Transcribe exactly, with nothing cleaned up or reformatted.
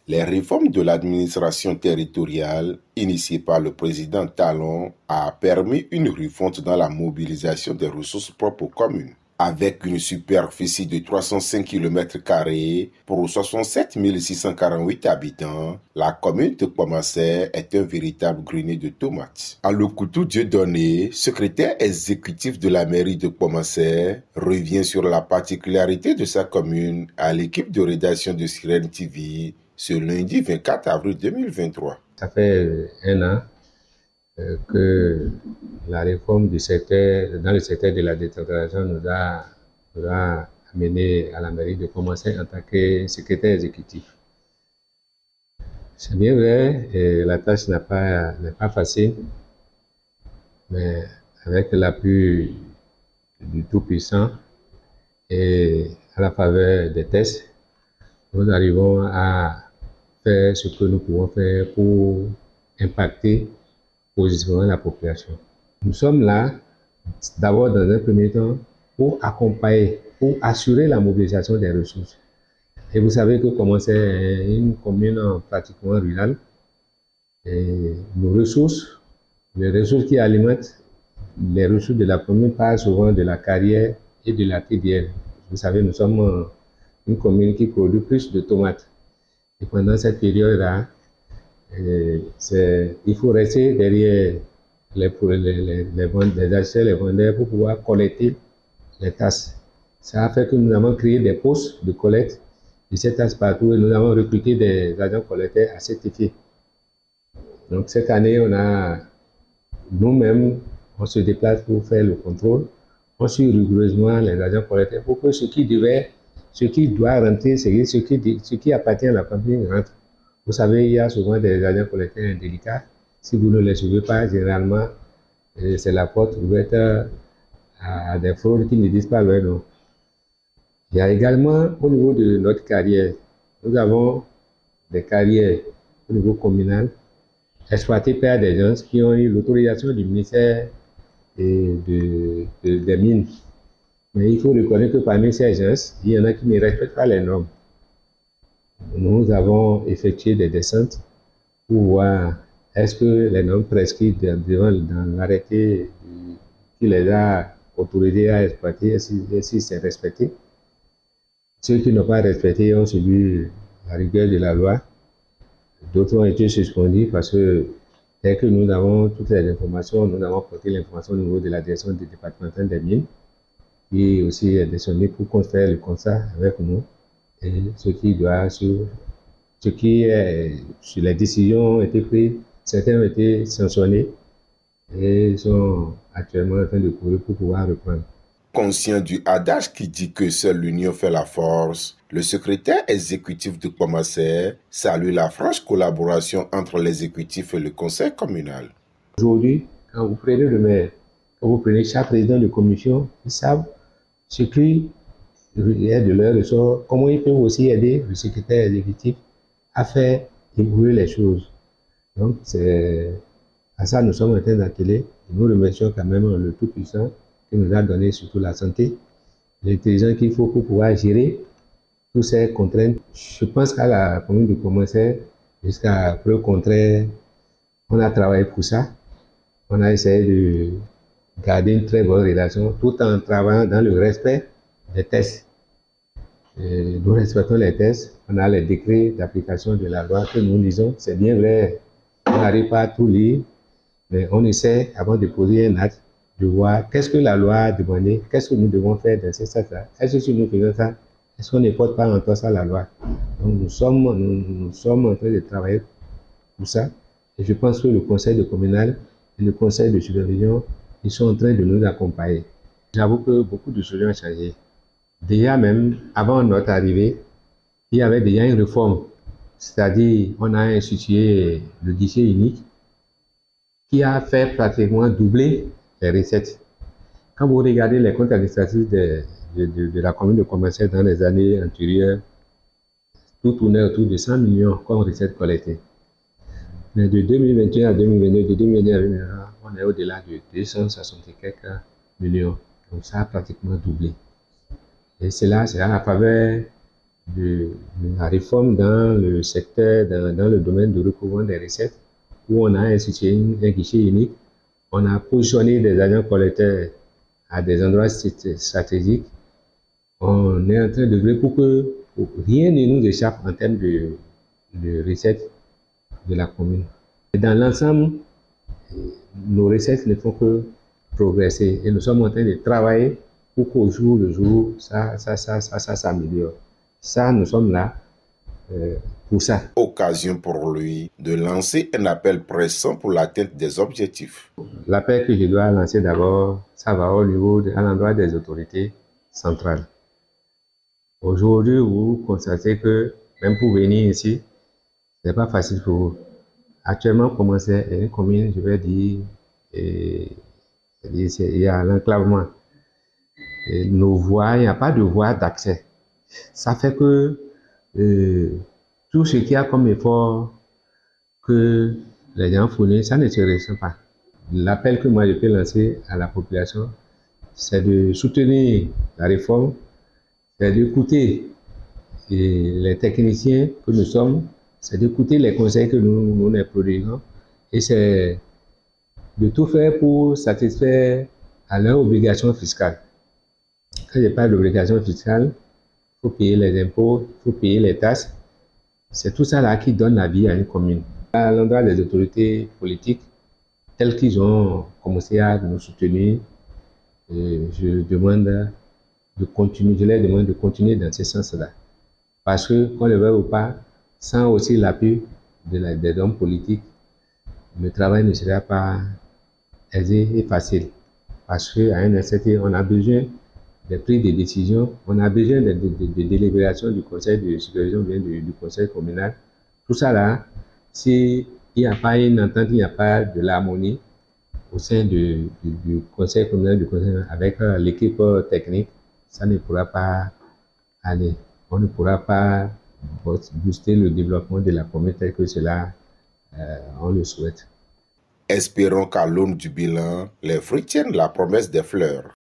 Les réformes de l'administration territoriale initiées par le président Talon a permis une refonte dans la mobilisation des ressources propres aux communes. Avec une superficie de trois cent cinq kilomètres carrés pour soixante-sept mille six cent quarante-huit habitants, la commune de Kouamassé est un véritable grenier de tomates. Aloukoudou Dieudonné, secrétaire exécutif de la mairie de Kouamassé, revient sur la particularité de sa commune à l'équipe de rédaction de Sirène T V ce lundi vingt-quatre avril deux mille vingt-trois. Ça fait un an euh, que la réforme du secteur, dans le secteur de la décentralisation nous a, nous a amené à la mairie de commencer en tant que secrétaire exécutif. C'est bien vrai, et la tâche n'est pas, n'est pas facile, mais avec l'appui du Tout-Puissant et à la faveur des tests, nous arrivons à faire ce que nous pouvons faire pour impacter positivement la population. Nous sommes là, d'abord dans un premier temps, pour accompagner, pour assurer la mobilisation des ressources. Et vous savez que comme c'est une commune pratiquement rurale, et nos ressources, les ressources qui alimentent les ressources de la commune partent souvent de la carrière et de la T D L. Vous savez, nous sommes une commune qui produit plus de tomates. Et pendant cette période-là, il faut rester derrière les, les, les, les, les acheteurs, les vendeurs pour pouvoir collecter les tasses. Ça a fait que nous avons créé des postes de collecte de ces tasses partout et nous avons recruté des agents collecteurs à certifier. Donc cette année, on a nous-mêmes, on se déplace pour faire le contrôle. On suit rigoureusement les agents collecteurs pour que ce qui devait, ce qui doit rentrer, ce qui, ce qui appartient à la commune rentre. Vous savez, il y a souvent des agents collecteurs indélicats. Si vous ne les suivez pas, généralement, c'est la porte ouverte à des fraudes qui ne disent pas leur nom. Il y a également, au niveau de notre carrière, nous avons des carrières au niveau communal exploitées par des gens qui ont eu l'autorisation du ministère et de, de, des mines. Mais il faut reconnaître que parmi ces gens, il y en a qui ne respectent pas les normes. Nous avons effectué des descentes pour voir est-ce que les normes prescrites dans, dans l'arrêté qui les a autorisés à exploiter, est-ce si c'est respecté. Ceux qui n'ont pas respecté ont subi la rigueur de la loi. D'autres ont été suspendus parce que dès que nous avons toutes les informations, nous avons porté l'information au niveau de la direction du département des mines, qui aussi est descendu pour qu'on fasse le constat avec nous. Et ce qui doit sur ce qui est sur les décisions ont été prises, certains ont été sanctionnés et sont actuellement en train de courir pour pouvoir reprendre. Conscient du adage qui dit que seule l'union fait la force, le secrétaire exécutif de Kouamassé salue la franche collaboration entre l'exécutif et le conseil communal. Aujourd'hui, quand vous prenez le maire, quand vous prenez chaque président de commission, ils savent ce qui est de leur ressort, comment ils peuvent aussi aider le secrétaire exécutif à faire évoluer les choses. Donc, c'est à ça que nous sommes en train d'atteler. Nous remercions quand même le Tout-Puissant qui nous a donné surtout la santé, l'intelligence qu'il faut pour pouvoir gérer toutes ces contraintes. Je pense qu'à la commune de Kouamassé, jusqu'à preuve contraire, on a travaillé pour ça. On a essayé de garder une très bonne relation tout en travaillant dans le respect des tests. Et nous respectons les tests, on a les décrets d'application de la loi que nous lisons. C'est bien vrai, on n'arrive pas à tout lire, mais on essaie, avant de poser un acte, de voir qu'est-ce que la loi a demandé, qu'est-ce que nous devons faire dans ce sens-là. Est-ce que si nous faisons ça, est-ce qu'on ne porte pas en toi ça la loi? Donc nous sommes, nous, nous sommes en train de travailler pour ça. Et je pense que le conseil de communal et le conseil de supervision, ils sont en train de nous accompagner. J'avoue que beaucoup de choses ont changé. Déjà même, avant notre arrivée, il y avait déjà une réforme. C'est-à-dire, on a institué le guichet unique qui a fait pratiquement doubler les recettes. Quand vous regardez les comptes administratifs de, de, de, de la commune de Kouamassé dans les années antérieures, tout tournait autour de cent millions comme recettes collectées. Mais de deux mille vingt et un à deux mille vingt-deux, de deux mille vingt et un à deux mille vingt-trois, on est au-delà de deux cent soixante et quelques millions. Donc ça a pratiquement doublé. Et cela, c'est à la faveur de, de la réforme dans le secteur, dans, dans le domaine de recouvrement des recettes, où on a institué un guichet unique. On a positionné des agents collecteurs à des endroits stratégiques. On est en train de veiller pour que pour rien ne nous échappe en termes de, de recettes de la commune. Et dans l'ensemble, nos recettes ne font que progresser et nous sommes en train de travailler pour qu'au jour le jour, ça, ça, ça, ça, ça s'améliore. Ça, nous sommes là euh, pour ça. Occasion pour lui de lancer un appel pressant pour l'atteinte des objectifs. L'appel que je dois lancer d'abord, ça va au niveau, de, à l'endroit des autorités centrales. Aujourd'hui, vous constatez que même pour venir ici, ce n'est pas facile pour vous. Actuellement, comment c'est une commune, je vais dire, et, il y a l'enclavement. Nos voies, il n'y a pas de voie d'accès. Ça fait que euh, tout ce qu'il y a comme effort que les gens fournissent, ça ne se ressent pas. L'appel que moi je peux lancer à la population, c'est de soutenir la réforme, c'est d'écouter les techniciens que nous sommes, c'est d'écouter les conseils que nous, nous les produisons et c'est de tout faire pour satisfaire à leurs obligations fiscales. Quand je parle d'obligations fiscales, il faut payer les impôts, il faut payer les taxes. C'est tout ça là qui donne la vie à une commune. À l'endroit des autorités politiques, telles qu'ils ont commencé à nous soutenir, je demande de continuer, je leur demande de continuer dans ce sens-là. Parce que, qu'on le veuille ou pas, sans aussi l'appui de la, des hommes politiques, le travail ne sera pas aisé et facile. Parce qu'à un instant, on a besoin des prises de décision, on a besoin de, de, de, de délibération du conseil de supervision, bien du, du conseil communal. Tout ça là, s'il n'y a pas une entente, il n'y a pas de l'harmonie au sein du, du, du conseil communal, du conseil, avec euh, l'équipe euh, technique, ça ne pourra pas aller. On ne pourra pas booster le développement de la commune tel que cela, euh, on le souhaite. Espérons qu'à l'aune du bilan, les fruits tiennent la promesse des fleurs.